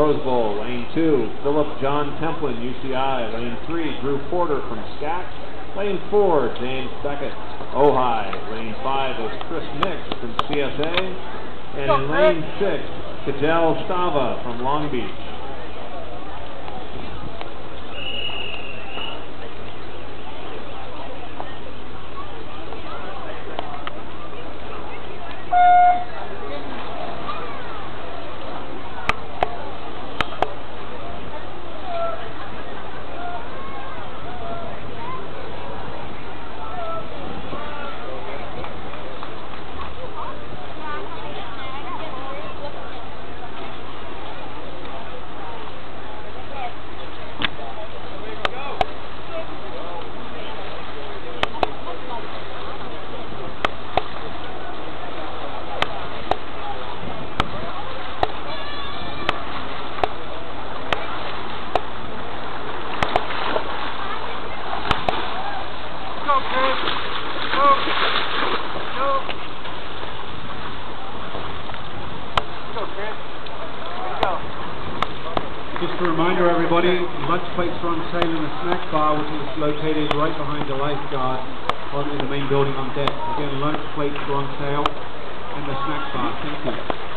Rose Bowl. Lane 2, Philip John Templin, UCI. Lane 3, Drew Porter from SCAC. Lane 4, James Beckett, Ojai. Lane 5 is Chris Nix from CSA. And in lane 6, Kajal Stava from Long Beach. Just a reminder, everybody, lunch plates are on sale in the snack bar, which is located right behind the lifeguard in the main building on deck. Again, lunch plates are on sale in the snack bar. Thank you.